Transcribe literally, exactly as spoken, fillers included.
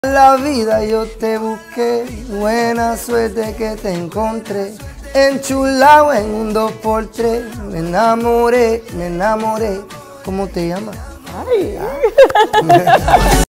La vida yo te busqué, buena suerte que te encontré, enchulado en un dos por tres, me enamoré, me enamoré. ¿Cómo te llamas? Ay.